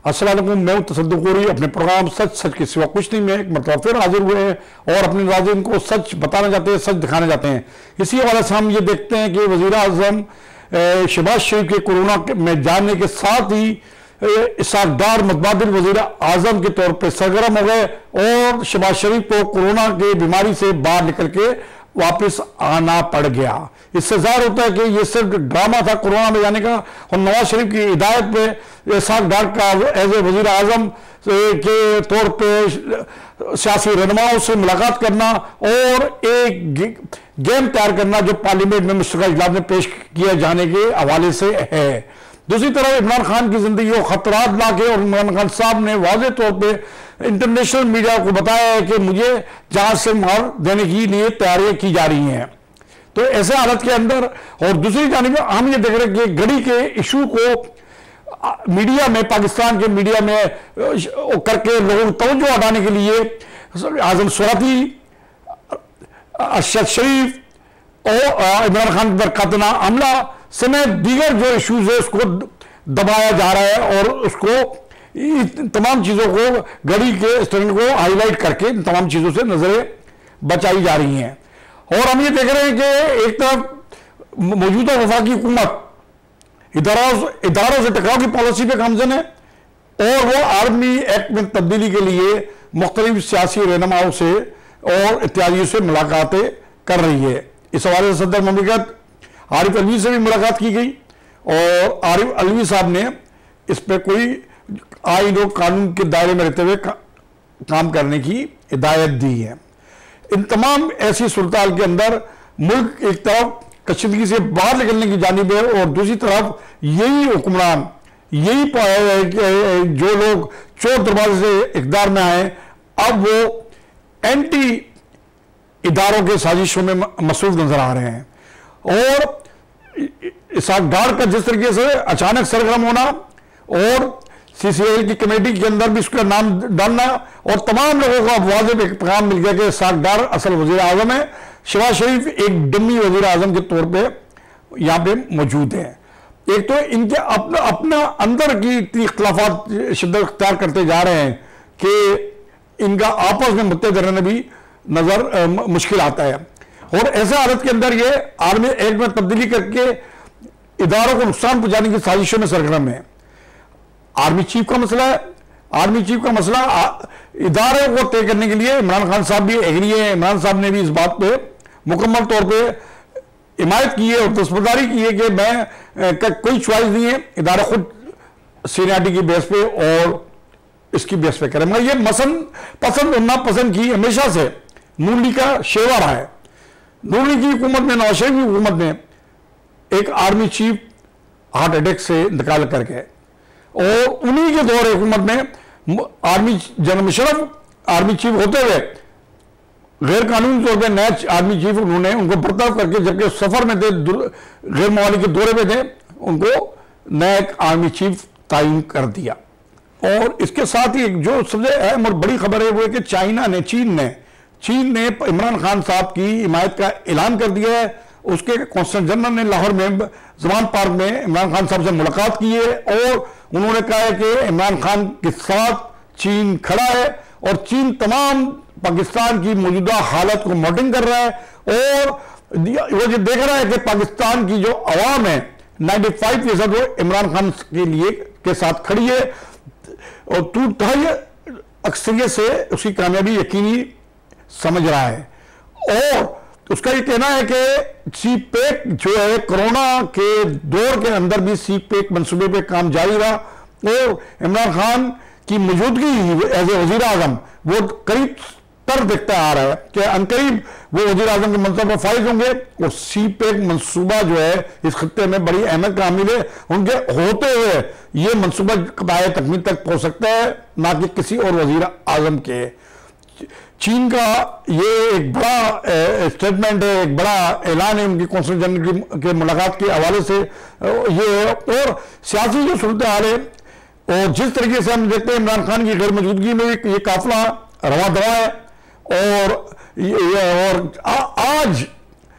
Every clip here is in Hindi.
अस्सलाम वालेकुम, मैं हूं तसद्दुक़ गोरी। अपने प्रोग्राम सच सच के सिवा कुछ नहीं में एक मतलब फिर हाजिर हुए हैं और अपने नाज़रीन को सच बताना चाहते हैं, सच दिखाना चाहते हैं। इसी हवाले से हम ये देखते हैं कि वज़ीर आज़म शहबाज शरीफ के कोरोना में जाने के साथ ही इसहाक़ डार मुतबादिल वज़ीर आज़म के तौर पर सरगर्म हो गए और शहबाज शरीफ को कोरोना की बीमारी से बाहर निकल के वापस आना पड़ गया। इससे ज़ाहिर होता है कि ये सिर्फ ड्रामा था कोरोना में जाने का और नवाज शरीफ की हिदायत पे इसहाक़ डार का एज ए वज़ीर आज़म के तौर पे सियासी रहनुमाओं से मुलाकात करना और एक गेम तैयार करना जो पार्लियामेंट में मुश्तरका इजलास में पेश किए जाने के हवाले से है। दूसरी तरफ इमरान खान की जिंदगी को खतरात ला के और इमरान खान साहब ने वाज़ेह तौर पर इंटरनेशनल मीडिया को बताया है कि मुझे जहाज से मार देने के लिए तैयारियां की जा रही हैं। तो ऐसे हालत के अंदर और दूसरी जानिब हम ये देख रहे हैं कि घड़ी के इशू को मीडिया में, पाकिस्तान के मीडिया में करके लोगों को तवज्जो हटाने के लिए आजम स्वराती, अरशद शरीफ और इमरान खान पर कातना हमला समेत दीगर जो इशूज है उसको दबाया जा रहा है और उसको तमाम चीज़ों को घड़ी के स्टैंड को हाईलाइट करके तमाम चीज़ों से नजरें बचाई जा रही हैं। और हम ये देख रहे हैं कि एक तरफ मौजूदा वफाकी हुकूमत इदारों से टकराव की पॉलिसी पे गामजन है और वो आर्मी एक्ट में तब्दीली के लिए मुख्तलिफ सियासी रहनुमाओं से और इत्यादियों से मुलाकातें कर रही है। इस हवाले से सदर ममलिकत आरिफ अलवी से भी मुलाकात की गई और आरिफ अलवी साहब ने इस पर कोई आईन और कानून के दायरे में रहते हुए काम करने की हिदायत दी है। इन तमाम ऐसी सूरत के अंदर मुल्क एक तरफ कशीदगी से बाहर निकलने की जानिब है और दूसरी तरफ यही हुक्मरान, यही जो लोग चोर दरवाजे से इक़्तिदार में आए, अब वो एंटी इदारों के साजिशों में मसरूफ नजर आ रहे हैं। और इसहाक़ डार का जिस तरीके से अचानक सरगर्म होना और CCI की कमेटी के अंदर भी उसका नाम डालना और तमाम लोगों को वाज़ेह पैगाम मिल गया कि इसहाक़ डार असल वज़ीर आज़म है, शहबाज शरीफ एक डमी वज़ीर आज़म के तौर पे यहाँ पे मौजूद है। एक तो इनके अपना अंदर की इतनी इख्तिलाफ़ात शिद्दत इख्तियार करते जा रहे हैं कि इनका आपस में मुत्तहद रहना भी नज़र मुश्किल आता है। और ऐसे हालत के अंदर ये आर्मी एक्ट में तब्दीली करके इदारों को नुकसान पहुँचाने की साजिशों में सरगर्म है। आर्मी चीफ का मसला है, आर्मी चीफ का मसला इदारों को तय करने के लिए इमरान खान साहब भी एग्री है। इमरान साहब ने भी इस बात पे मुकम्मल तौर पे हिमायत की है और दस्तबरदारी की है कि मैं कोई चॉइस नहीं है, इदारा खुद सीनियरिटी की बेस पे और इसकी बेस पे करें। मगर ये पसंद और नापसंद की हमेशा से नून लीग का शेवा रहा है। नून लीग की हुकूमत में, नवाज शरीफ की हुकूमत में एक आर्मी चीफ हार्ट अटैक से इंतकाल कर गए और उन्हीं के दौर हुकूमत में army general Musharraf army chief होते हुए गैर कानूनी तौर पर नए आर्मी चीफ उन्होंने उनको बर्ताव करके, जबकि सफर में थे, गैर मवाली के दौरे पे थे, उनको नए आर्मी चीफ तायीन कर दिया। और इसके साथ ही जो सबसे अहम और बड़ी खबर है वो है कि चीन ने इमरान खान साहब की हिमायत का ऐलान कर दिया है। उसके कौंसल जनरल ने लाहौर में जमान पार्क में इमरान खान साहब से मुलाकात की है और उन्होंने कहा है कि इमरान खान के साथ चीन खड़ा है और चीन तमाम पाकिस्तान की मौजूदा हालत को मॉनिटरिंग कर रहा है और वो जो देख रहा है कि पाकिस्तान की जो अवाम है 95% वो इमरान खान के लिए के साथ खड़ी है और तूताई अक्सरियत से उसकी कामयाबी यकीनी समझ रहा है। और उसका ये कहना है कि CPEC जो है कोरोना के दौर के अंदर भी CPEC मंसूबे पे काम जारी रहा और इमरान खान की मौजूदगी एज ए वजीर आजम वो करीब तर देखता आ रहा है कि अनकरीब वो वजीर आजम के मनसब पर फाइज होंगे और CPEC मंसूबा जो है इस खत्ते में बड़ी अहमियत का हामिल है। उनके होते हुए ये मंसूबा पाए तकमील तक पहुंच सकता है, ना कि किसी और वजीर आजम के। चीन का ये एक बड़ा स्टेटमेंट है, एक बड़ा ऐलान है उनकी कौंसल जनरल के मुलाकात के हवाले से ये है। और सियासी जो सूरत हाल है और जिस तरीके से हम देखते हैं इमरान खान की गैर मौजूदगी में ये काफिला रवा दवा है और आज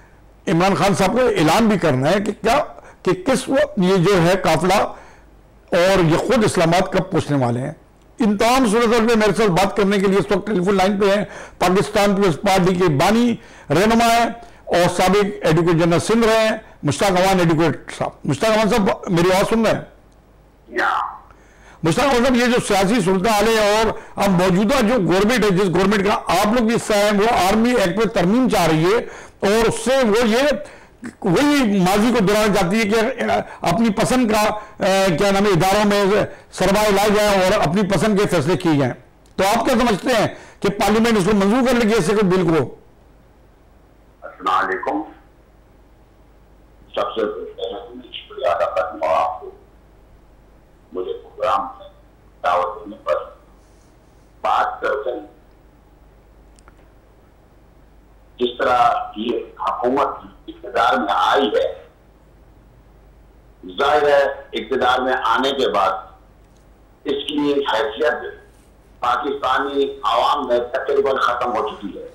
इमरान खान साहब को ऐलान भी करना है कि क्या कि किस ये जो है काफिला और ये खुद इस्लामाबाद कब पहुंचने वाले हैं। इन तमाम सूरत में मेरे साथ बात करने के लिए इस वक्त टेलीफोन लाइन पे हैं पाकिस्तान पीपल्स पार्टी के बानी रहनुमा है और साबिक एडवोकेट जनरल सिंध रहे हैं मुश्ताक अवान एडवोकेट साहब। मुश्ताक अवान साहब मेरी आवाज सुन रहे हैं? मुश्ताक अवान साहब, ये जो सियासी सूरत हाल है और अब मौजूदा जो गवर्नमेंट है, जिस गवर्नमेंट का आप लोग हिस्सा है, वो आर्मी एक्ट में तरमीम चाह रही है और उससे वो ये वही माजी को दोहराना चाहती है कि अपनी पसंद का क्या नाम है इदारों में सरमाया लाया जाए और अपनी पसंद के फैसले किए जाएं। तो आप क्या समझते हैं कि पार्लियामेंट इसको मंजूर कर लेगी ऐसे कोई बिल को? अस्सलाम वालेकुम। सबसे पहले शुक्रिया अदा करता हूं आपको मुझे प्रोग्राम में दावत देने पर बात करके। जिस तरह ये हुकूमत इक़्तिदार में आई है, जाहिर है इक़्तिदार में आने के बाद इसकी हैसियत पाकिस्तानी आवाम में तकरीबन खत्म हो चुकी है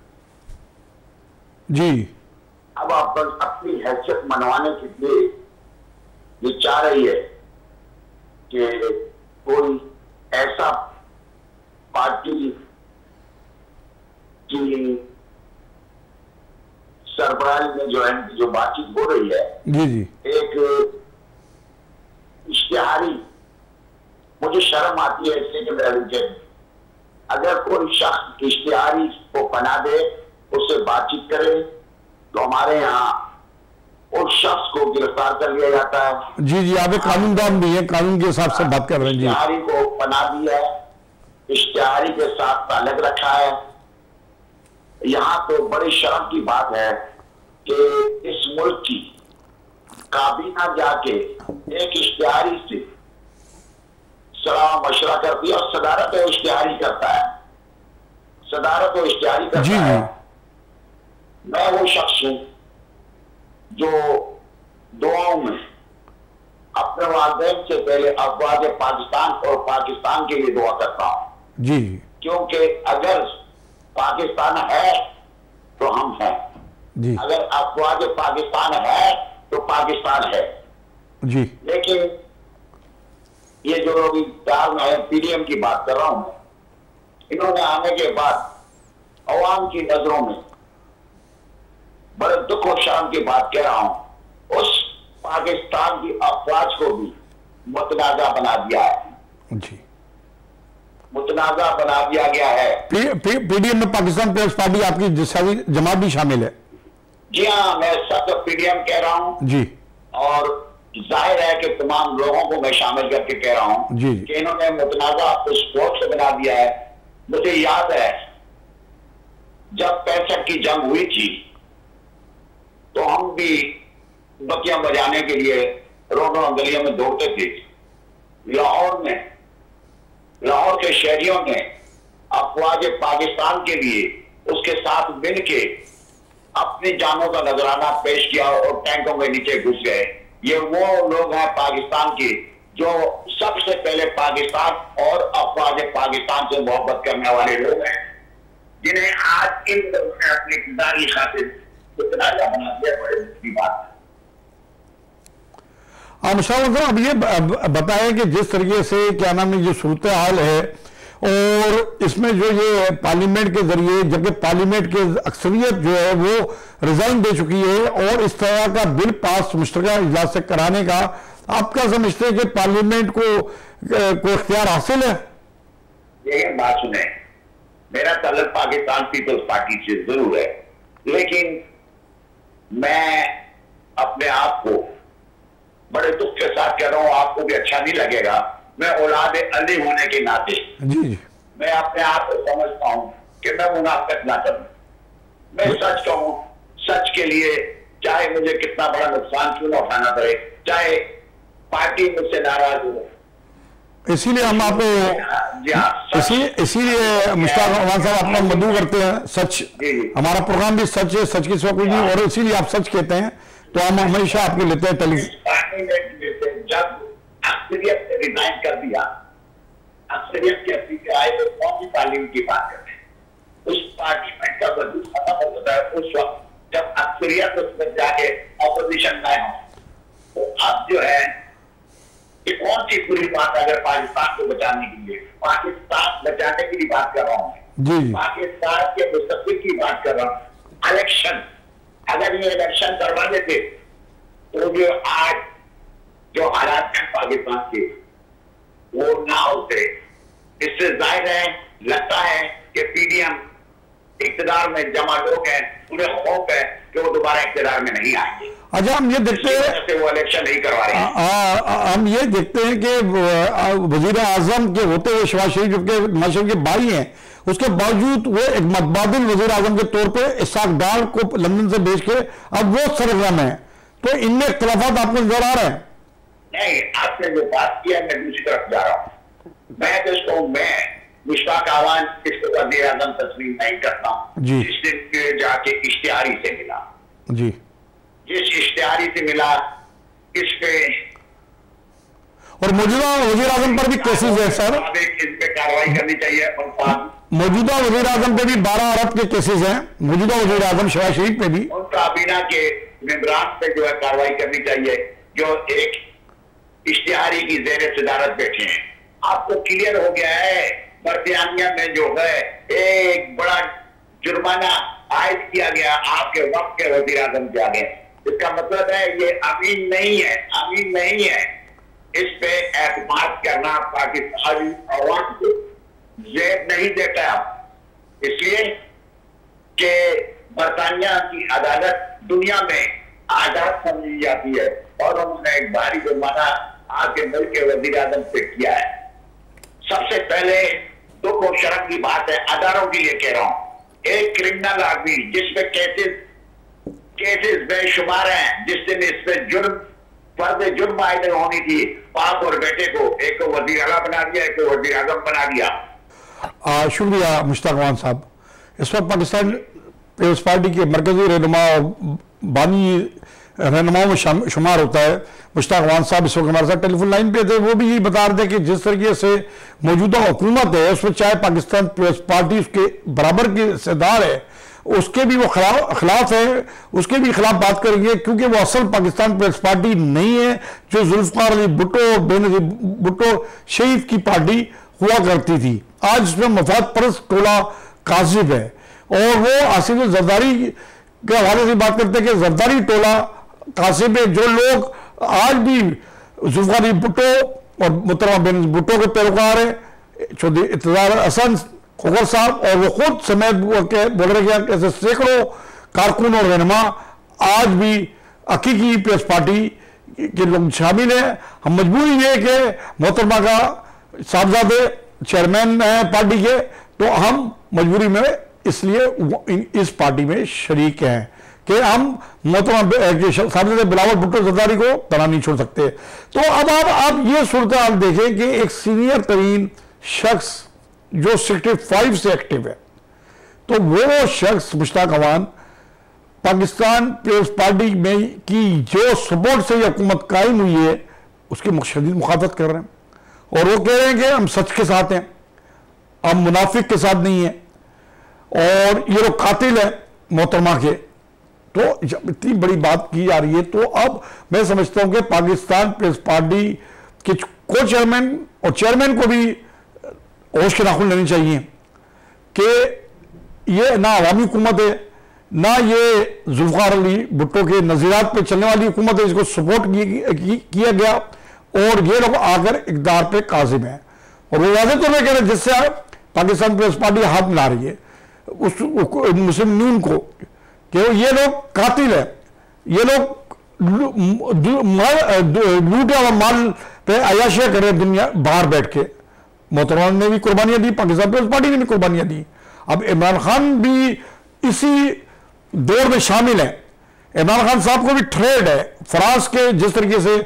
जी। अब आप अपनी हैसियत मनवाने के लिए ये चाह रही है कि कोई ऐसा पार्टी की सरबराही में जो बातचीत हो रही है जी जी, एक इश्तिहारी, मुझे शर्म आती है इससे कि मेरा अगर कोई शख्स इश्तिहारी को बना दे, उससे बातचीत करे तो हमारे यहाँ उस शख्स को गिरफ्तार कर लिया जाता है। जी जी, आप एक कानूनदान भी है, कानून के हिसाब से बात कर रहे हैं जी। इश्तिहारी को बना दिया है, इश्तिहारी के साथ ताल्लुक रखा है। यहाँ तो बड़ी शर्म की बात है कि इस मुल्क की काबीना जाके एक इश्तिहारी से सलाह मशवरा करती है और सदारत और इश्तिहारी करता है, सदारत और इश्तिहारी करता है। मैं वो शख्स हूं जो दुआओं में अपने वालिदैन से पहले अफवाज पाकिस्तान और पाकिस्तान के लिए दुआ करता हूं जी, क्योंकि अगर पाकिस्तान है तो हम हैं जी, अगर अफवाज पाकिस्तान है तो पाकिस्तान है जी। लेकिन ये जो अभी मैं पीडीएम की बात कर रहा हूं, इन्होंने आने के बाद अवाम की नजरों में बड़े दुख और शर्म की बात कह रहा हूं, उस पाकिस्तान की अफवाज को भी मुतनाज़ा बना दिया है जी, मुतनाज़ा बना दिया गया है। पीडीएम में पाकिस्तान पीपल्स पार्टी आपकी जिसावी जमात भी शामिल है? जी हाँ, मैं सब पीडीएम कह रहा हूं जी, और जाहिर है कि तमाम लोगों को मैं शामिल करके कह रहा हूं जी कि इन्होंने मुतनाज़ा उस वक्त से बना दिया है। मुझे याद है जब 65 की जंग हुई थी तो हम भी बत्तियां बजाने के लिए रोडों गलियों में दौड़ते थे। लाहौर के शहरियों ने अफवाज पाकिस्तान के लिए उसके साथ मिल के अपनी जानों का नजराना पेश किया और टैंकों के नीचे घुस गए। ये वो लोग हैं पाकिस्तान के जो सबसे पहले पाकिस्तान और अफवाज पाकिस्तान से मोहब्बत करने वाले लोग हैं, जिन्हें आज इन लोगों ने अपनी इक़्तिदार की खातिर मुतनाज़ा बना दिया। बड़ी मुश्किल बात है। अब ये बताएं कि जिस तरीके से क्या नाम है ये सूरत हाल है और इसमें जो ये पार्लियामेंट के जरिए, जबकि पार्लियामेंट की अक्सरियत जो है वो रिजाइन दे चुकी है और इस तरह का बिल पास मुश्तरका इजलास से कराने का आप क्या समझते हैं कि पार्लियामेंट को इख्तियार हासिल है? ये बात सुने, मेरा ताल्लुक पाकिस्तान पीपल्स पार्टी से जरूर है, लेकिन मैं अपने आप को बड़े दुख के साथ कह रहा हूं, आपको भी अच्छा नहीं लगेगा। मैं औलाद अली होने के नाते जी, मैं अपने आप को समझता हूं कि मैं मुनाफिक ना करूं, मैं सच कहूं। सच के लिए चाहे मुझे कितना बड़ा नुकसान क्यों ना उठाना पड़े, चाहे पार्टी मुझसे नाराज हो। इसीलिए हम आपको इसीलिए मुश्ताक अवान साहब अपना मदू करते हैं। सच, हमारा प्रोग्राम भी सच है, सच की सिवा कुछ नहीं, और इसीलिए आप सच कहते हैं तो हम हमेशा आपको लेते हैं टेलीविजन। जब अक्सरियत ने रिजाइन कर दिया, अक्सरियत के अफीके आए तो कौन सी पार्लियामेंट की बात करते हैं? उस पार्लियामेंट का वजूद खत्म हो जाता है उस वक्त जब अक्सरियत उसमें जाके ऑपोजिशन में हो। तो अब जो है ये कौन सी पूरी बात है? अगर पाकिस्तान को बचाने के लिए, पाकिस्तान बचाने की भी बात कर रहा हूं मैं, जी पाकिस्तान के मुस्तकबिल की बात कर रहा हूं। इलेक्शन, अगर ये इलेक्शन करवा देते तो जो आज जो हालात हैं पाकिस्तान के वो ना होते। इससे जाहिर है, लगता है कि पीडीएम इक्तदार में जमा लोग हैं, पूरे खौफ है कि वो दोबारा इक्तदार में नहीं आएंगे। अच्छा, हम ये देखते हैं वो इलेक्शन नहीं करवा रहे हैं। हम ये देखते हैं कि वजीर आजम के होते हुए शहबाज शरीफ के नवाज शरीफ के भाई हैं, उसके बावजूद वो एक मतबादिल वजीर आजम के तौर पे इसाक डार को लंदन से भेज के अब वो सरगर्म है, तो इनमें इख्तलाफात आपको नजर आ रहे हैं? नहीं, आपने जो बात किया मैं दूसरी तरफ जा रहा हूं। मैं तो इसको मुश्ताक अवान इसको वजीर आजम तस्लीम नहीं करता जी। जिस दिन जाके इश्तिहारी से मिला, जी, जिस इश्तिहारी से मिला इस पे और मौजूदा वजीर आजम पर भी केसेस है सर, इस पे कार्रवाई करनी चाहिए। और मौजूदा वजीर आजम पे भी 12 अरब के केसेस हैं, मौजूदा वजीर आजम शहबाज शरीफ पे भी, उन काबीना के मेंबरान पे जो है कार्रवाई करनी चाहिए जो एक इश्तिहारी की ज़ेर सदारत बैठे हैं। आपको क्लियर हो गया है बरतानिया में जो है एक बड़ा जुर्माना आयद किया गया आपके वक्त के वजीर आजम के आगे। इसका मतलब है ये अमीन नहीं है, अमीन नहीं है। इस पे एतमाद करना पाकिस्तानी अवाम को जेब नहीं देता अब, इसलिए कि बरतानिया की अदालत दुनिया में आजाद समझी जाती है और उन्होंने एक भारी जुर्माना आपके मुल्क के वजीर आजम से किया है। सबसे पहले दुख और शर्म की बात है, अदारों के लिए कह रहा हूं, एक क्रिमिनल आदमी जिसपे केसेस बेशुमार हैं, जिस दिन इस पे जुर्म आयद होनी थी, बाप और बेटे को एक को वजीर आला बना दिया, एक को वजीर आजम बना दिया। शुक्रिया मुश्ताक अवान साहब। इस वक्त पाकिस्तान पीपल्स पार्टी के मरकजी रहनुमा और बानी रहनुमाओं में शुमार होता है मुश्ताक अवान साहब, इस वक्त हमारे साथ टेलीफोन लाइन पे थे। वो भी यही बता रहे थे कि जिस तरीके से मौजूदा हुकूमत है उसमें चाहे पाकिस्तान पीपल्स पार्टी उसके बराबर की हिस्सेदार है, उसके भी वो खिलाफ है, उसके भी खिलाफ बात करेंगे क्योंकि वो असल पाकिस्तान पीपल्स पार्टी नहीं है जो जुल्फकार अली भुट्टो और बेनजीर भुट्टो शहीद की पार्टी हुआ करती थी। आज उसमें मफाद परस्त टोला काजिब है और वो आसिफ जरदारी के हवाले से बात करते हैं कि जरदारी टोला कासिब है, जो लोग आज भी जुल्फकार अली भुट्टो और मुहतरमा बेनजीर भुट्टो के पैरोकार है, चौधरी इक़्तिदार हसन खोखर साहब, और वो खुद समेत बोल रहे हैं ऐसे सैकड़ों कारकुन और रहनुमा आज भी हकीकी पीपल्स पार्टी के लोग शामिल हैं। हम मजबूरी ये कि मोहतरमा का साहबजादे चेयरमैन हैं पार्टी के, तो हम मजबूरी में इसलिए इस पार्टी में शरीक हैं कि हम मोहतरमा साहबजादे बिलावल भुट्टो जरदारी को तना नहीं छोड़ सकते। तो अब आप ये सूरत हाल देखें कि एक सीनियर तरीन शख्स जो 65 से एक्टिव है, तो वो शख्स मुश्ताक अवान पाकिस्तान पीपल्स पार्टी में की जो सपोर्ट से हुकूमत कायम हुई है उसकी शदीद मुखालफत कर रहे हैं और वो कह रहे हैं कि हम सच के साथ हैं, हम मुनाफिक के साथ नहीं हैं और ये लोग कातिल है मोहतरमा के। तो जब इतनी बड़ी बात की जा रही है तो अब मैं समझता हूं कि पाकिस्तान पीपल्स पार्टी के को चेयरमैन और चेयरमैन को भी होश के नाखून लेने चाहिए कि ये ना अवामी हुकूमत है, ना ये जुल्फकार अली भुट्टो के नज़ीरात पे चलने वाली हुकूमत है, इसको सपोर्ट किया गया और ये लोग आकर इक़्तिदार पे काजिम हैं। और वो वाज़ेह तौर पर कह रहे हैं जिससे पाकिस्तान पीपल्स पार्टी हाथ मिला रही है उस मुस्लिम यूनियन को कि ये लोग कातिल है, ये लोग लूटे और माल पे अयाशियां कर रहे हैं दुनिया बाहर बैठ के। मोहतरमा ने भी कुर्बानियां दी, पाकिस्तान पीपल्स पार्टी ने भी कुर्बानियां दी, अब इमरान खान भी इसी दौर में शामिल है। इमरान खान साहब को भी ट्रेड है फ्रांस के, जिस तरीके से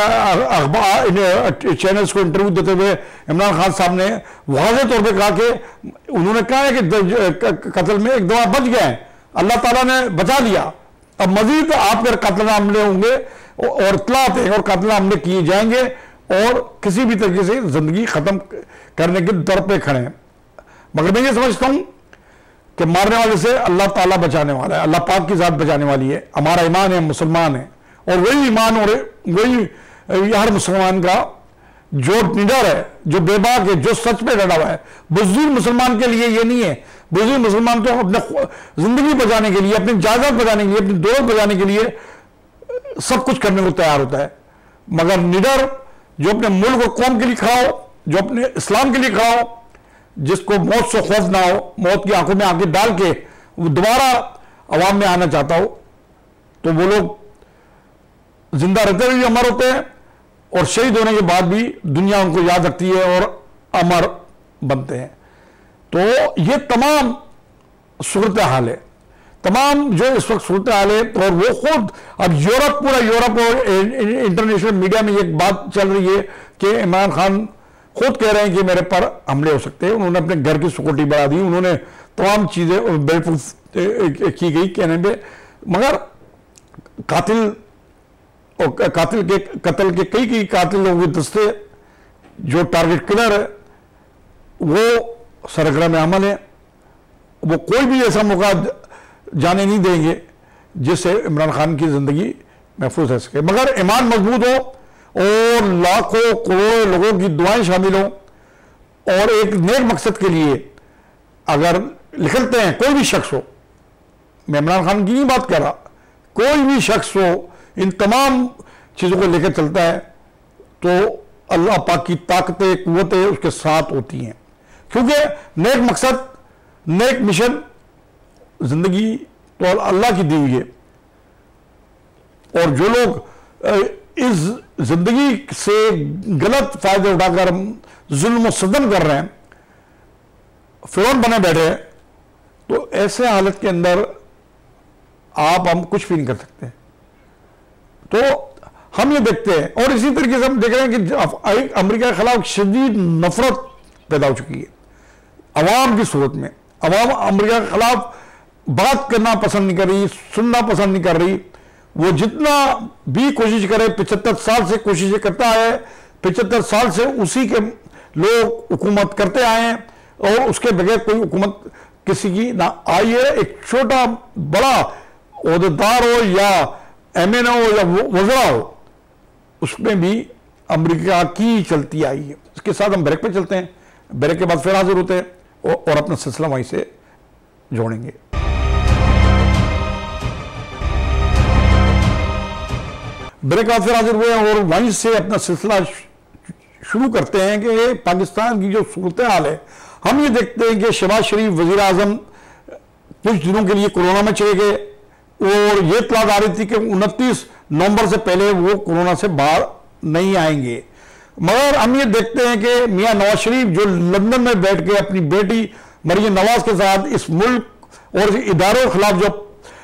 अखबार चैनल्स को इंटरव्यू देते हुए इमरान खान साहब ने वाज़ेह तौर पे कहा कि उन्होंने कहा है कि कत्ल में एक दफा बच गए, अल्लाह ताला ने बचा लिया, अब मजीद आप पर कत्ल हमले होंगे और इत्तलात है और कत्ल हमले किए जाएंगे और किसी भी तरीके से जिंदगी खत्म करने के दर पे खड़े हैं। मगर मैं ये समझता हूं कि मारने वाले से अल्लाह ताला बचाने वाला है, अल्लाह पाक की जात बचाने वाली है। हमारा ईमान है, मुसलमान है और वही ईमान और वही हर मुसलमान का जो निडर है, जो बेबाक है, जो सच पे डटा हुआ है। बुज़दिल मुसलमान के लिए ये नहीं है। बुज़दिल मुसलमान तो अपने जिंदगी बचाने के लिए, अपनी जायदाद बचाने के लिए, अपनी दौलत बचाने के लिए सब कुछ करने को तैयार होता है। मगर निडर जो अपने मुल्क और कौम के लिए खड़ा हो, जो अपने इस्लाम के लिए खड़ा हो, जिसको मौत से खौफ ना हो, मौत की आंखों में आंखें डाल के वो दोबारा अवाम में आना चाहता हो, तो वो लोग जिंदा रहते हुए भी अमर होते हैं और शहीद होने के बाद भी दुनिया उनको याद रखती है और अमर बनते हैं। तो ये तमाम सूरत हाल है, तमाम जो इस वक्त सूरत हाल है। और वो खुद अब यूरोप, पूरा यूरोप और इंटरनेशनल मीडिया में एक बात चल रही है कि इमरान खान खुद कह रहे हैं कि मेरे पर हमले हो सकते हैं। उन्होंने अपने घर की सिक्योरिटी बढ़ा दी, उन्होंने तमाम चीजें बेवकूफ की गई कहने पे। मगर कातिल के कई कातिल लोगों के दस्ते जो टारगेट किलर है वो सरगर्म अमल है। वो कोई भी ऐसा मौका जाने नहीं देंगे जिससे इमरान खान की जिंदगी महफूज रह सके। मगर ईमान मजबूत हो और लाखों करोड़ों लोगों की दुआएं शामिल हो और एक नेक मकसद के लिए अगर निकलते हैं, कोई भी शख्स हो, मैं इमरान खान की नहीं बात कर रहा, कोई भी शख्स हो, इन तमाम चीज़ों को लेकर चलता है तो अल्लाह पाक की ताकतें, कुव्वतें उसके साथ होती हैं। क्योंकि नेक मकसद, नेक मिशन, जिंदगी तो अल्लाह की दी हुई है। और जो लोग इस जिंदगी से गलत फायदे उठाकर जुल्म और सितम कर रहे हैं, फिरौन बने बैठे हैं, तो ऐसे हालत के अंदर हम कुछ भी नहीं कर सकते। तो हम ये देखते हैं और इसी तरीके से हम देख रहे हैं कि अमेरिका के खिलाफ शदीद नफरत पैदा हो चुकी है अवाम की सूरत में। अवाम अमेरिका के खिलाफ बात करना पसंद नहीं कर रही, सुनना पसंद नहीं कर रही। वो जितना भी कोशिश करे, 75 साल से कोशिशें करता है, 75 साल से उसी के लोग हुकूमत करते आए हैं और उसके बगैर कोई हुकूमत किसी की ना आई है। एक छोटा बड़ा ओहदेदार हो या एमएन हो या वज़रा हो, उसमें भी अमेरिका की चलती आई है। इसके साथ हम ब्रेक पे चलते हैं, ब्रेक के बाद फिर हाजिर होते हैं और अपना सिलसिला वहीं से जोड़ेंगे। ब्रेक के बाद फिर हाजिर हुए और वहीं से अपना सिलसिला शुरू करते हैं कि पाकिस्तान की जो सूरत हाल है। हम ये देखते हैं कि शहबाज शरीफ वजीर आजम कुछ दिनों के लिए कोरोना में चले गए और ये इत्तला आ रही थी कि 29 नवंबर से पहले वो कोरोना से बाहर नहीं आएंगे। मगर हम ये देखते हैं कि मियां नवाज शरीफ जो लंदन में बैठ के अपनी बेटी मरियम नवाज के साथ इस मुल्क और इदारों के खिलाफ जो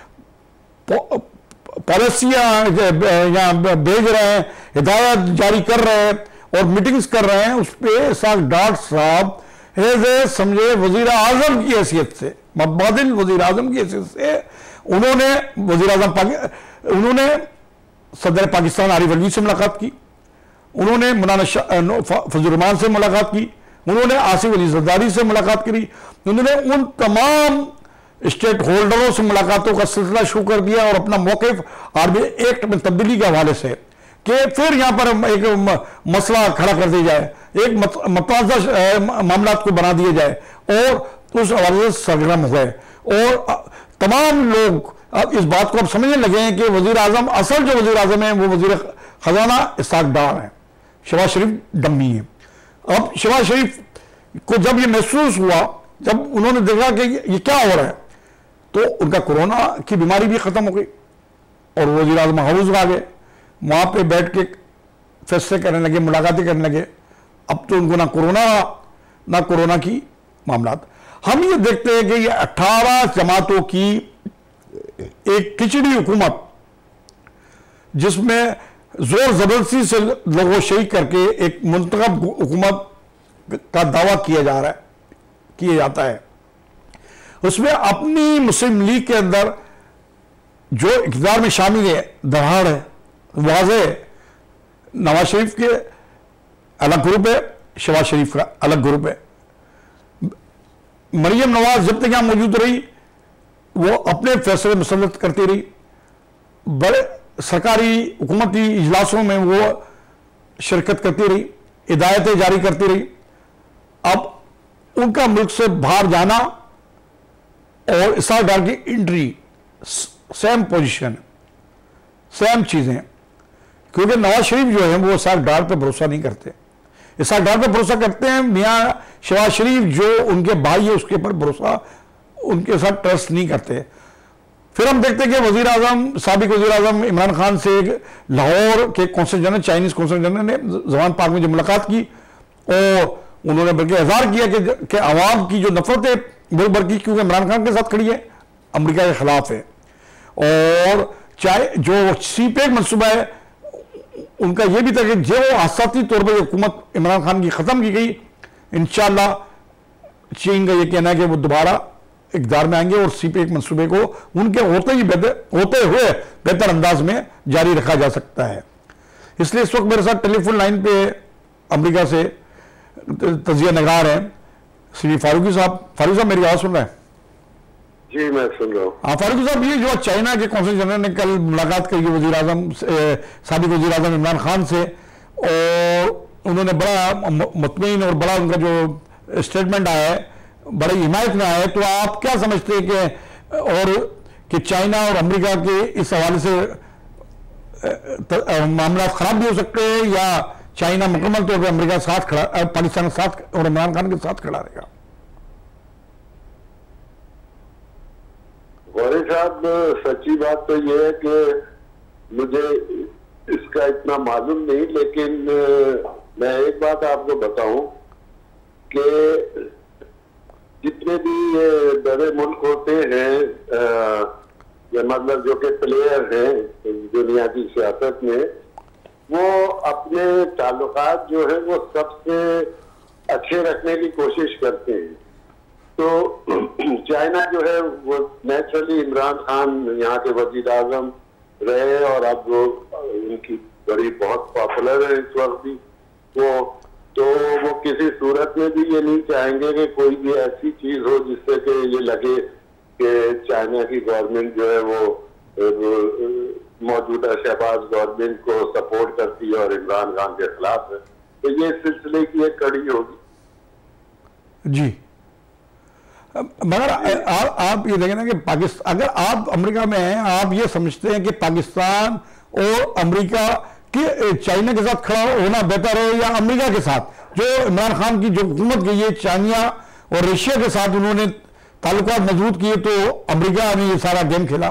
पॉलिसियां यहाँ भेज रहे हैं, हिदायत जारी कर रहे हैं और मीटिंग्स कर रहे हैं, उस पर साथ डॉक्टर साहब एज समझे वजीर आजम की हैसियत से, मुतबादिल वजीर आजम की हैसियत से उन्होंने उन्होंने सदर पाकिस्तान आरिफ अलवी से मुलाकात की, उन्होंने मौलाना फजल रहमान से मुलाकात की, उन्होंने आसिफ अली जरदारी से मुलाकात करी, उन्होंने उन तमाम स्टेट होल्डरों से मुलाकातों का सिलसिला शुरू कर दिया और अपना मौक़िफ़ आर्मी एक्ट में तब्दीली के हवाले से कि फिर यहाँ पर एक मसला खड़ा कर दिया जाए, एक मतवाज़ा मामला को बना दिया जाए और उस हवाले से सरगर्म हो गए। और तमाम लोग अब इस बात को अब समझने लगे हैं कि वजीर आजम, असल जो वजीर आजम है वो वजीर खजाना इस्हाक डार है, शहबाज शरीफ डम्मी है। अब शहबाज शरीफ को जब ये महसूस हुआ, जब उन्होंने देखा कि ये क्या हो रहा है, तो उनका कोरोना की बीमारी भी खत्म हो गई और वजीर आजम हाउस आ गए, वहां पे बैठ के फैसले करने लगे, मुलाकातें करने लगे। अब तो उनको ना कोरोना की मामला। हम ये देखते हैं कि ये 18 जमातों की एक खिचड़ी हुकूमत, जिसमें जोर जबरदस्ती से लोगों शहीद करके एक मुंतखब हुकूमत का दावा किया जाता है, उसमें अपनी मुस्लिम लीग के अंदर जो इक़्तिदार में शामिल है दहाड़ है, वाज़ेह नवाज शरीफ के अलग ग्रुप है, शहबाज शरीफ का अलग ग्रुप है। मरियम नवाज जब तक यहां मौजूद रही वो अपने फैसले मुसल्लत करती रही, बड़े सरकारी हुकूमती इजलासों में वो शिरकत करती रही हिदायतें जारी करती रही। अब उनका मुल्क से बाहर जाना और इसरार डार की एंट्री, सेम पोजीशन, सेम चीजें, क्योंकि नवाज शरीफ जो है वो इसरार डार पर भरोसा नहीं करते। इसरार डार पर भरोसा करते हैं, मियां शहबाज शरीफ जो उनके भाई है उसके ऊपर भरोसा, उनके साथ ट्रस्ट नहीं करते। फिर हम देखते हैं कि वजीर आजम, साबिक वजीर आजम इमरान खान से लाहौर के consul general, Chinese consul general ने जवान पार्क में जो मुलाकात की और उन्होंने बल्कि इजहार किया कि आवाम की जो नफरत है वो बल्कि क्योंकि इमरान खान के साथ खड़ी है, अमेरिका के खिलाफ है। और चाहे जो सीपेक मनसूबा है उनका यह भी था कि जो आसाती तौर पर हुकूमत इमरान खान की खत्म की गई, इंशाअल्लाह चीन का यह कहना है कि वो दोबारा इक़्तिदार में आएंगे और सीपेक मनसूबे को उनके होते हुए बेहतर अंदाज में जारी रखा जा सकता है। इसलिए इस वक्त मेरे साथ टेलीफोन लाइन पे अमेरिका से तजिया नगार हैं श्री फारूकी साहब। फारूकी साहब मेरी आवाज सुन रहे हैं? जी मैं सुन रहा हूँ। हाँ फारूकी साहब, ये जो चाइना के कौंसल जनरल ने कल मुलाकात करी वजीर आजम, साबिक वजीर आजम इमरान खान से, और उन्होंने बड़ा मुतमईन और बड़ा उनका जो स्टेटमेंट आया है बड़ी हिमायत में आया है, तो आप क्या समझते हैं कि चाइना और अमेरिका के इस हवाले से मामला खराब भी हो सकते हैं या चाइना मुकम्मल तौर पर अमेरिका के साथ खड़ा, पाकिस्तान के साथ और इमरान खान के साथ खड़ा रहेगा? गौरी साहब, सच्ची बात तो यह है कि मुझे इसका इतना मालूम नहीं, लेकिन मैं एक बात आपको बताऊं कि जितने भी ये बड़े मुल्क होते हैं, मतलब जो कि प्लेयर हैं दुनिया की सियासत में, वो अपने ताल्लुकात जो है वो सबसे अच्छे रखने की कोशिश करते हैं। तो चाइना जो है वो नेचुरली इमरान खान यहाँ के वजीर आजम रहे और अब वो उनकी बड़ी बहुत पॉपुलर है इस वक्त भी, वो किसी सूरत में भी ये नहीं चाहेंगे कि कोई भी ऐसी चीज हो जिससे कि ये लगे कि चाइना की गवर्नमेंट जो है वो मौजूदा शहबाज गवर्नमेंट को सपोर्ट करती है और इमरान खान के खिलाफ है। तो ये सिलसिले की एक कड़ी होगी। जी, मगर आप ये देखें ना कि पाकिस्तान, अगर आप अमेरिका में हैं, आप ये समझते हैं कि पाकिस्तान और अमेरिका कि चाइना के साथ खड़ा होना बेहतर है या अमेरिका के साथ, जो इमरान खान की जो हुकूमत गई है चाइना और रशिया के साथ उन्होंने ताल्लुकात मजबूत किए, तो अमेरिका ने ये सारा गेम खेला?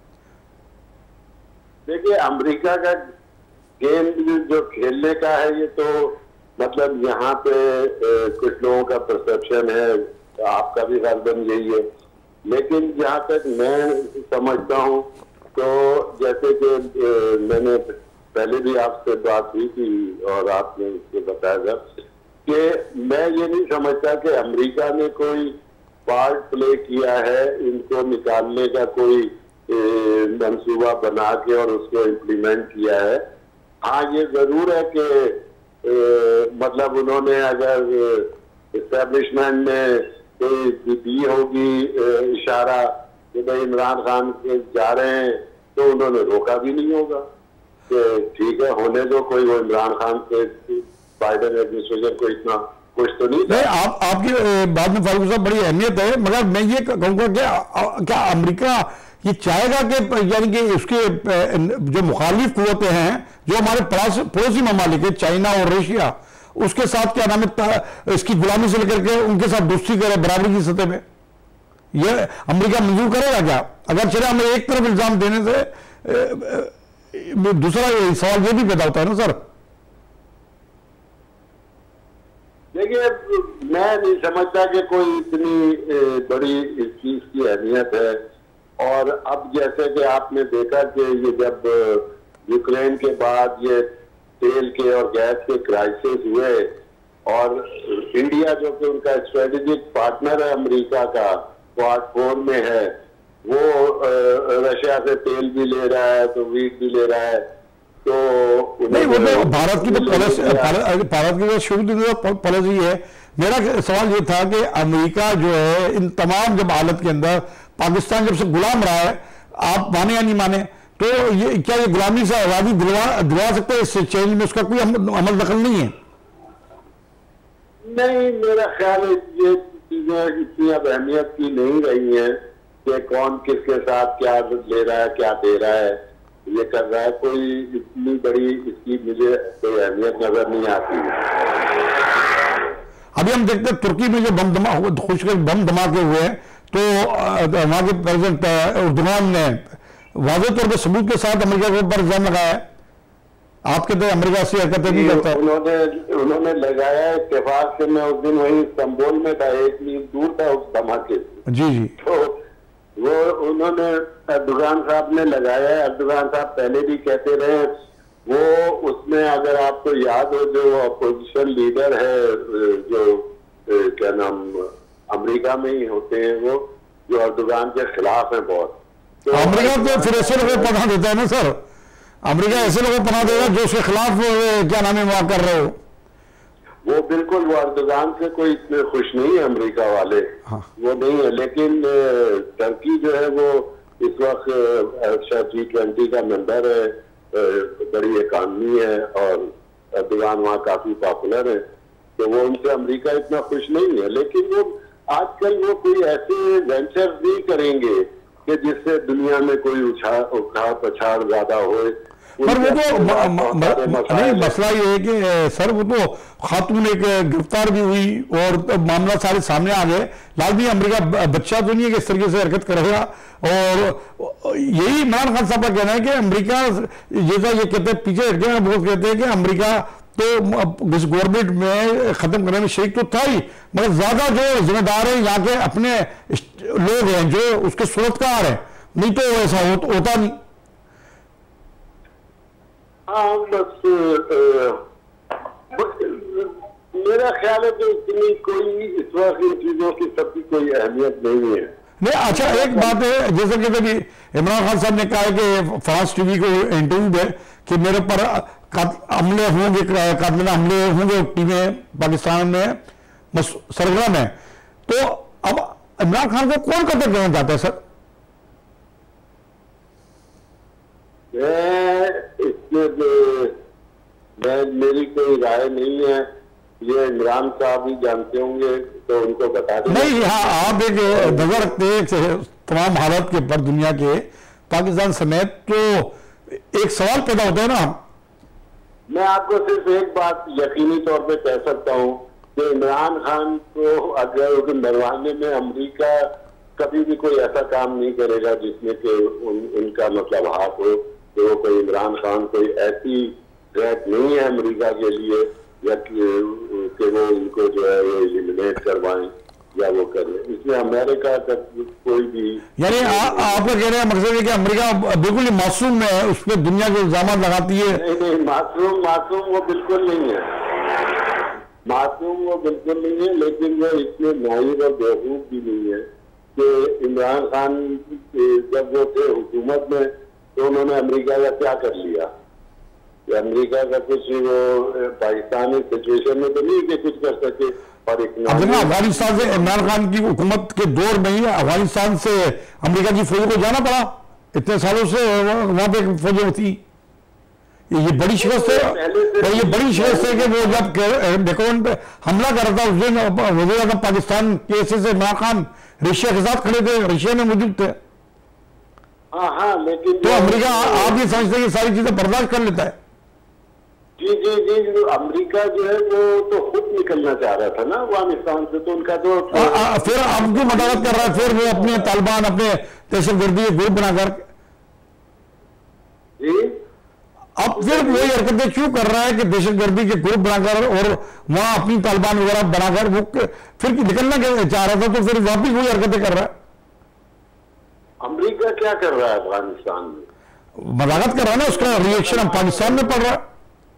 देखिए, अमेरिका का गेम जो खेलने का है ये तो मतलब यहाँ पे कुछ लोगों का परसेप्शन है, आपका भी गर्दन यही है, लेकिन जहाँ तक मैं समझता हूँ तो जैसे कि मैंने पहले भी आपसे बात हुई थी और आपने इसको बताया था कि मैं ये नहीं समझता कि अमेरिका ने कोई पार्ट प्ले किया है इनको निकालने का, कोई मंसूबा बना के और उसको इम्प्लीमेंट किया है। हाँ, ये जरूर है कि मतलब उन्होंने अगर इस्टेब्लिशमेंट ने कोई दी होगी इशारा कि भाई इमरान खान के जा रहे हैं, तो उन्होंने रोका भी नहीं होगा कि ठीक है होने दो, कोई वो इमरान खान के बाइडेन एडमिनिस्ट्रेशन को इतना कुछ तो नहीं। आपकी बात में फारूक साहब बड़ी अहमियत है, मगर मैं ये कहूँगा कि क्या अमेरिका ये चाहेगा कि यानी कि उसके जो मुखालिफ कुव्वतें हैं, जो हमारे पड़ोसी ममालिक है चाइना और रशिया, उसके साथ क्या नाम है इसकी गुलामी से लेकर के उनके साथ दोस्ती करे बराबरी की सतह में, यह अमेरिका मंजूर करेगा क्या? अगर चले हमें एक तरफ इल्जाम देने से दूसरा सवाल ये भी पैदा होता है ना सर। देखिए, मैं नहीं समझता कि कोई इतनी बड़ी इस चीज की अहमियत है। और अब जैसे कि आपने देखा कि ये जब यूक्रेन के बाद ये तेल के और गैस के क्राइसिस हुए और इंडिया जो कि उनका स्ट्रेटेजिक पार्टनर है अमेरिका का, क्वाड 4 में है, वो रशिया से तेल भी ले रहा है तो वीट भी ले रहा है, तो नहीं वो तो भारत की तो पॉलिसी, भारत की तो शुरू दिन पॉलिसी है। मेरा सवाल ये था कि अमेरिका जो है इन तमाम जब हालत के अंदर पाकिस्तान जब से गुलाम रहा है, आप माने या नहीं माने, तो ये क्या ये गुलामी से आज़ादी दिलवा सकता है? इससे चेंज में उसका कोई अमल दखल नहीं है? नहीं, मेरा ख्याल है ये चीजें इतनी अब अहमियत की नहीं रही हैं कि कौन किसके साथ क्या ले रहा है, क्या दे रहा है, ये कर रहा है, कोई इतनी बड़ी इसकी मुझे कोई अहमियत नजर नहीं आती है। अभी हम देखते हैं तुर्की में जो बम धमाके हुए तो वहां के प्रेसिडेंट एर्दोगान ने वाज़ेह तौर पर सबूत के साथ अमेरिका के ऊपर इल्जाम लगाया है। आप कहते हैं अमेरिका से हरकतें नहीं करता है। उन्होंने लगाया इत्तेफाक से। मैं उस दिन वहीं इस्तांबुल में था, 1 मील दूर था उस धमाके से। जी जी। तो वो उन्होंने एर्दोगान साहब ने लगाया है। एर्दोगान साहब पहले भी कहते रहे, वो उसमें अगर आपको याद हो जो अपोजिशन लीडर है जो क्या नाम अमेरिका में ही होते हैं, वो जो एर्दोगान के खिलाफ है बहुत। तो अमेरिका तो फिर ऐसे लोगों को पनाह देता है ना सर, अमेरिका ऐसे लोगों को पनाह देगा जो उसके खिलाफ क्या नाम है वहां कर रहे हो। वो बिल्कुल वो एर्दोगान से कोई इतने खुश नहीं है अमेरिका वाले। हाँ। वो नहीं है, लेकिन टर्की जो है वो इस वक्त G20 का मेंबर है, बड़ी इकानमी है और एर्दोगान वहाँ काफी पॉपुलर है, तो वो उनसे अमेरिका इतना खुश नहीं है। लेकिन वो आजकल वो कोई ऐसे वेंचर नहीं करेंगे कि जिससे दुनिया में कोई उछाड़ पछाड़ ज्यादा हो। पर वो तो नहीं, मसला ये है कि सर वो तो खातून एक गिरफ्तार भी हुई और मामला सारे सामने आ गए। लाजमी अमेरिका बच्चा तो नहीं है कि इस तरीके से हरकत करेगा। और यही इमरान खान साहब का कहना है कि अमेरिका जैसा ये कहते हैं, पीछे हट गए बहुत कहते हैं कि अमेरिका तो इस गवर्नमेंट में खत्म करने में शरीक तो था ही, मगर ज्यादा जो जिम्मेदार है यहाँ के अपने लोग हैं जो उसके सूरतकार है, नहीं तो ऐसा होता नहीं। हाँ, बस मेरा ख्याल है कि इतनी कोई इस वक्त इन चीजों की सबकी कोई अहमियत नहीं है। नहीं, अच्छा एक बात है, जैसे कि अभी इमरान खान साहब ने कहा है कि फ्रांस टीवी को इंटरव्यू में कि मेरे पर हमले होंगे, कातिलाना हमले होंगे टीमें पाकिस्तान में सरगर्म है। तो अब इमरान खान को कौन कतल करना चाहता है सर? मेरी कोई राय नहीं है, ये इमरान साहब ही जानते होंगे तो उनको बता दें। नहीं, हाँ आप एक नजर रखते हैं तमाम हालत के पर दुनिया के पाकिस्तान समेत, तो एक सवाल पैदा होता है ना। मैं आपको सिर्फ एक बात यकीनी तौर पे कह सकता हूँ कि इमरान खान को अगर मरवाने में अमेरिका कभी भी कोई ऐसा काम नहीं करेगा जिसमें कि उनका मतलब हाथ हो। तो कोई इमरान खान कोई ऐसी थ्रेट नहीं है अमेरिका के लिए या कि वो इनको जो है वो एलिमिनेट करवाएं या वो करें। इसमें अमेरिका का कोई भी यानी आपका कह रहे हैं मकसद है कि अमेरिका बिल्कुल ही मासूम है, उस पर दुनिया के इल्जाम लगाती है। नहीं, मासूम वो बिल्कुल नहीं है, मासूम वो बिल्कुल नहीं है, लेकिन वो इतने नाइव और बेवकूफ भी नहीं है कि इमरान खान जब वो थे हुकूमत में तो उन्होंने अमेरिका का क्या कर लिया। अमेरिका का कुछ वो पाकिस्तानी सिचुएशन में तो नहीं कि कुछ कर सके। और अफगानिस्तान से इमरान खान की हुकूमत के दौर में ही अफगानिस्तान से अमेरिका की फौज को जाना पड़ा, इतने सालों से वहां पे फौजें होती। ये बड़ी शिकस्त है, और ये बड़ी शिकस्त है कि वो जब डेकोन पे हमला कर रहा था उस दिन वज़ीर आज़म पाकिस्तान के से इमरान खान रशिया के साथ खड़े थे, रशिया में मौजूद थे। हाँ, लेकिन तो अमेरिका आप ये समझते हैं कि सारी चीजें बर्दाश्त कर लेता है? जी, अमेरिका जो है वो तो खुद निकलना चाह रहा था ना अफगानिस्तान से, तो उनका तो फिर आपको मदद कर रहा है, फिर वो अपने तालिबान अपने दहशतगर्दी ग्रुप बनाकर अब फिर वही हरकतें क्यों कर रहा है कि दहशतगर्दी के ग्रुप बनाकर और वहां अपनी तालिबान वगैरह बनाकर वो फिर निकलना चाह रहा था, तो फिर वापिस वही हरकतें कर रहा है। अमेरिका क्या कर रहा है अफगानिस्तान में? मदागत कर रहा है ना, उसका रिएक्शन हम पाकिस्तान में पड़ रहा है।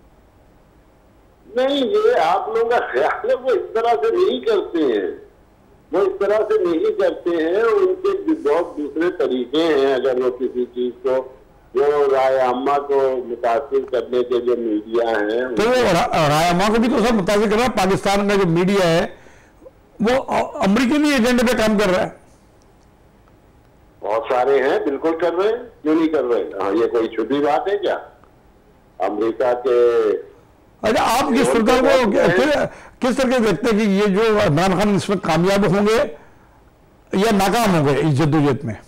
नहीं, ये आप लोगों का ख्याल है, वो इस तरह से नहीं करते हैं, वो इस तरह से नहीं करते हैं। उनके बहुत दूसरे तरीके हैं। अगर वो किसी चीज को वो राय आमा को मुतासिर करने के जो मीडिया है, तो वो राय आमा को भी तो सब मुतासिर कर रहा है। पाकिस्तान में जो मीडिया है वो अमेरिकन एजेंडे पे काम कर रहा है। बहुत सारे हैं, बिल्कुल कर रहे हैं, क्यों नहीं कर रहे? हाँ, ये कोई छुपी बात है क्या? अमेरिका के अच्छा, आप किस प्रकार को किस तरह के देखते हैं कि ये जो इमरान खान इसमें कामयाब होंगे या नाकाम होंगे इस जद्दोजहद में?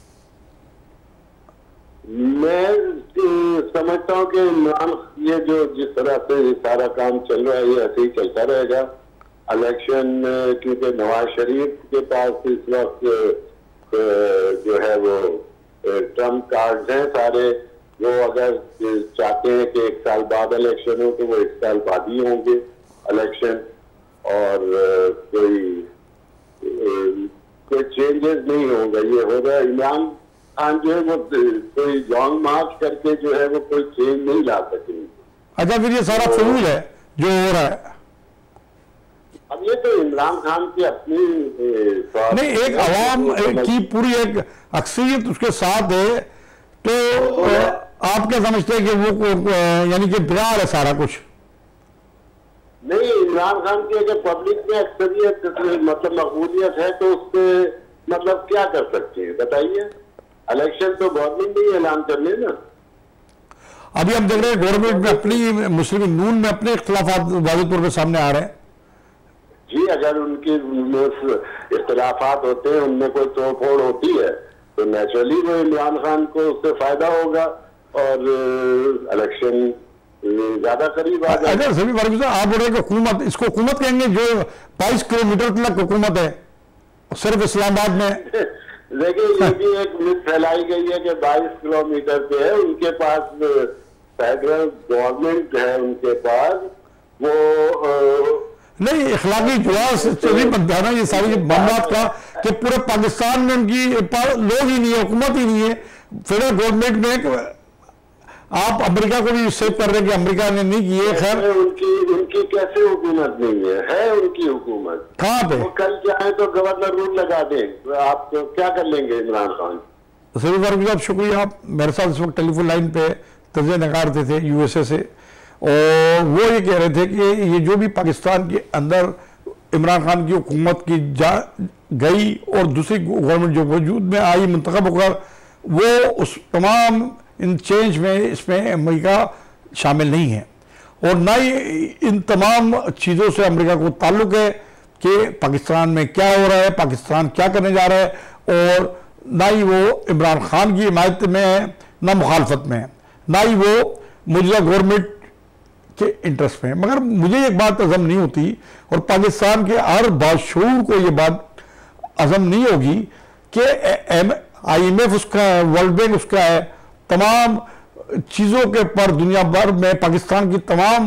मैं समझता हूँ कि इमरान, ये जो जिस तरह से सारा काम चल रहा है ये ऐसे ही चलता रहेगा। इलेक्शन, क्योंकि नवाज शरीफ के पास इस वक्त जो है वो ट्रम्प कार्ड्स हैं सारे, वो अगर चाहते हैं कि 1 साल बाद इलेक्शन हो तो वो 1 साल बाद ही होंगे इलेक्शन, और कोई चेंजेस नहीं होगा। ये होगा इमरान खान जो है वो कोई लॉन्ग मार्च करके जो है वो कोई चेंज नहीं ला सकेंगे। अच्छा, फिर ये सारा फजूल है जो हो रहा है। अब ये तो इमरान खान की अपनी नहीं, एक अवाम की पूरी एक अक्सरियत उसके साथ है, तो आप क्या समझते हैं कि वो यानी कि बिगाड़ है सारा कुछ? नहीं, इमरान खान की अगर पब्लिक में अक्सरियत मतलब मकबूलियत है तो उससे मतलब क्या कर सकते हैं बताइए? इलेक्शन तो गवर्नमेंट ही ऐलान कर ले ना। अभी हम देख रहे हैं गवर्नमेंट में अपनी, मुस्लिम नून में अपने इख्तलाफात वाज़ेह तौर पर सामने आ रहे हैं। जी, अगर उनके इख्तलाफात होते हैं, उनमें कोई तोड़ फोड़ होती है तो नेचुरली वो इमरान खान को उससे फायदा होगा और इलेक्शन ज्यादा करीब आ जाएगा। अगर सभी वर्ग से आप बोल रहे हैं कि हुकूमत, इसको हुकूमत कहेंगे जो 22 किलोमीटर तक हुकूमत है सिर्फ इस्लामाबाद में। देखिए, ये भी एक मिथ फैलाई गई है कि 22 किलोमीटर पे है, उनके पास फेडरल गवर्नमेंट है, उनके पास वो नहीं, इखलाकी जुआस से भी बनता है ना ये सारी मामला का, कि पूरे पाकिस्तान में उनकी लोग ही नहीं है, हुकूमत ही नहीं है। फेडरल गवर्नमेंट में आप अमेरिका को भी सेव कर रहे हैं कि अमेरिका ने नहीं की है। खैर, उनकी कैसे हुकूमत नहीं है उनकी हुकूमत कहाँ पे? वो कल चाहे तो गवर्नर रूल लगा दें, तो आप तो क्या कर लेंगे इमरान खान? सभी वर्ग साहब शुक्रिया, आप मेरे साथ इस वक्त टेलीफोन लाइन पे तज़िया नगारते थे यूएसए से, और वो ये कह रहे थे कि ये जो भी पाकिस्तान के अंदर इमरान खान की हुकूमत की गई और दूसरी गवर्नमेंट जो वजूद में आई मुंतखब होकर, वो उस तमाम इन चेंज में इसमें अमेरिका शामिल नहीं है, और ना ही इन तमाम चीज़ों से अमेरिका को ताल्लुक़ है कि पाकिस्तान में क्या हो रहा है, पाकिस्तान क्या करने जा रहा है, और ना ही वो इमरान खान की हिमायत में है, ना मुखालफत में है, ना ही वो मौजूदा गवर्नमेंट के इंटरेस्ट में है। मगर मुझे एक बात हजम नहीं होती, और पाकिस्तान के हर बाशऊर को ये बात हजम नहीं होगी कि IMF उसका है, वर्ल्ड बैंक उसका है, तमाम चीज़ों के पर दुनिया भर में पाकिस्तान की तमाम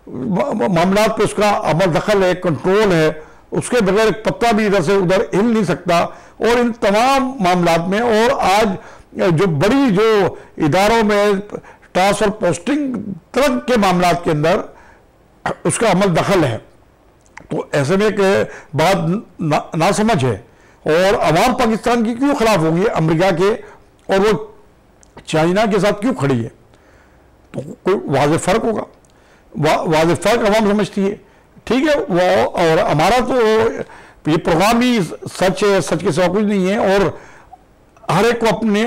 मामला पे उसका अमल दखल है, कंट्रोल है, उसके बगैर एक पत्ता भी इधर से उधर हिल नहीं सकता। और इन तमाम मामला में, और आज जो बड़ी जो इदारों में ट्रांसफर पोस्टिंग तक के मामला के अंदर उसका अमल दखल है, तो ऐसे में एक बात ना समझ है। और अवाम पाकिस्तान की क्यों खिलाफ होगी अमेरिका के, और वो चाइना के साथ क्यों खड़ी है? तो कोई वाज़ेह फ़र्क होगा, वाज़ेह फ़र्क अवाम समझती है, ठीक है वो। और हमारा तो ये प्रोग्राम ही सच है, सच के सिवा कुछ नहीं है, और हर एक को अपने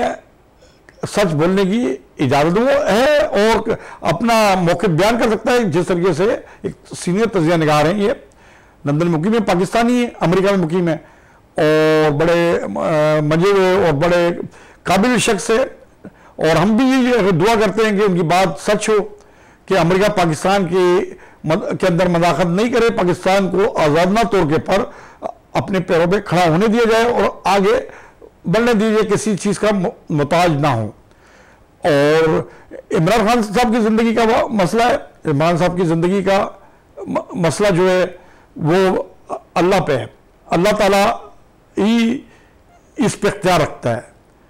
सच बोलने की इजाज़त वो है, और अपना मौक़िफ़ बयान कर सकता है। जिस तरीके से एक सीनियर तज़िया निगार हैं, ये लंदन मुकीम है, पाकिस्तानी है, अमेरिका में मुकीम है, और बड़े मजे हुए और बड़े काबिल शख्स है। और हम भी ये दुआ करते हैं कि उनकी बात सच हो, कि अमेरिका पाकिस्तान के अंदर मदाखलत नहीं करे, पाकिस्तान को आज़ादना तौर के पर अपने पैरों पे खड़ा होने दिया जाए और आगे बढ़ने दीजिए, किसी चीज़ का मोहताज ना हो। और इमरान खान साहब की ज़िंदगी का मसला है, इमरान साहब की ज़िंदगी का मसला जो है वो अल्लाह पे है, अल्लाह ताला ही इस पे इख्तियार रखता है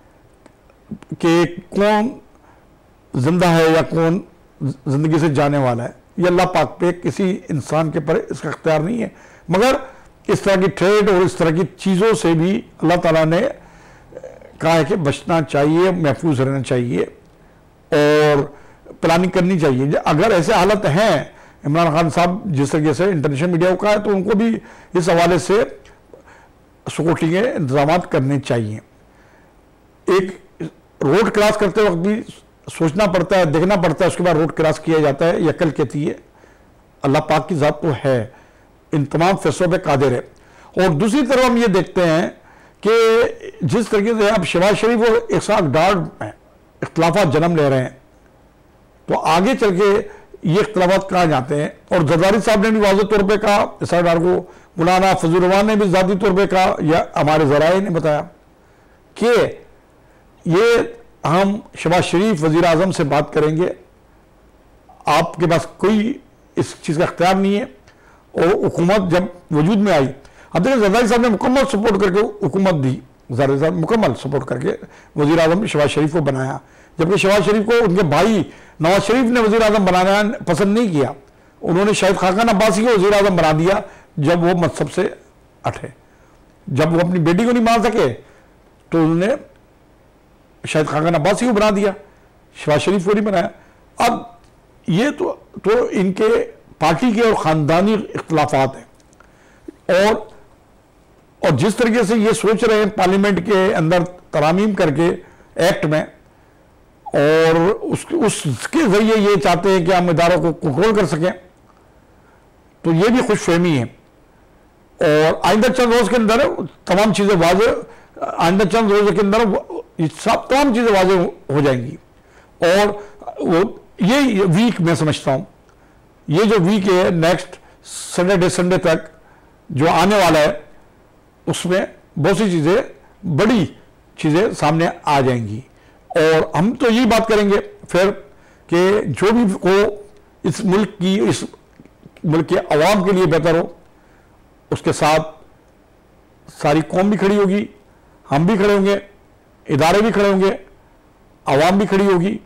कि कौन जिंदा है या कौन जिंदगी से जाने वाला है। ये अल्लाह पाक पे, किसी इंसान के पर इसका इख्तियार नहीं है। मगर इस तरह की ट्रेड और इस तरह की चीज़ों से भी अल्लाह ताला ने कहा है कि बचना चाहिए, महफूज रहना चाहिए और प्लानिंग करनी चाहिए। अगर ऐसे हालत हैं, इमरान खान साहब जिस तरीके से इंटरनेशनल मीडिया का है, तो उनको भी इस हवाले से सिक्योरिटी के इंतजाम करने चाहिए। एक रोड क्रॉस करते वक्त भी सोचना पड़ता है, देखना पड़ता है, उसके बाद रोड क्रॉस किया जाता है, ये अक्ल कहती है। अल्लाह पाक की ज़ात तो है, इन तमाम फैसलों पे कादिर है। और दूसरी तरफ हम ये देखते हैं कि जिस तरीके से अब शहबाज शरीफ और इसहाक डार में इख्तलाफात जन्म ले रहे हैं, तो आगे चल के ये इख्तलाफात कहाँ जाते हैं। और जरदारी साहब ने भी वाज़ेह तौर पर कहा, इसहाक डार को मौलाना फजल रहमान ने भी ज़ाती तौर पर कहा, या हमारे ज़राए ने बताया कि ये हम शहबाज शरीफ वज़ीर आज़म से बात करेंगे, आपके पास कोई इस चीज़ का इख्तियार नहीं है। और हुकूमत जब वजूद में आई, अब देखिए जरदारी साहब ने मुकम्मल सपोर्ट करके हुकूमत दी, जरदारी साहब मुकम्मल सपोर्ट करके वज़ीर आज़म शहबाज शरीफ को बनाया, जबकि शहबाज शरीफ को उनके भाई नवाज शरीफ ने वज़ीर आज़म बनाना पसंद नहीं किया। उन्होंने शायद खाकान अब्बासी को वज़ीर आज़म बना दिया जब वो मनसब से हटे, जब वो अपनी बेटी को नहीं मान सके तो उन्होंने शायद खाकान अब्बासी को बना दिया, शहबाज शरीफ को नहीं बनाया। अब ये तो इनके पार्टी के और ख़ानदानी इख्तलाफात हैं। और जिस तरीके से ये सोच रहे हैं पार्लियामेंट के अंदर तरामीम करके एक्ट में, और उसके ज़रिए ये चाहते हैं कि हम इदारों को कंट्रोल कर सकें, तो ये भी खुशफहमी है। और आइंदा चंद रोज़ के अंदर तमाम चीज़ें वाज़ेह, आइंदा चंद रोज़ के अंदर सब तमाम चीज़ें वाज़ेह हो जाएंगी। और वो ये वीक मैं समझता हूँ, ये जो वीक है नेक्स्ट संडे तक जो आने वाला है, उसमें बहुत सी चीज़ें, बड़ी चीज़ें सामने आ जाएंगी। और हम तो यही बात करेंगे फिर कि जो भी हो इस मुल्क के अवाम के लिए बेहतर हो, उसके साथ सारी कौम भी खड़ी होगी, हम भी खड़े होंगे, इदारे भी खड़े होंगे, अवाम भी खड़ी होगी।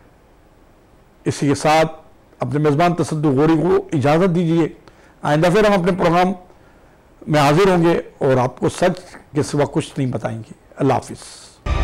इसी के साथ अपने मेज़बान तसद्दुक़ गौरी को इजाज़त दीजिए। आइंदा फिर हम अपने प्रोग्राम में हाजिर होंगे और आपको सच के सिवा कुछ नहीं बताएंगे। अल्लाह हाफ़िज़।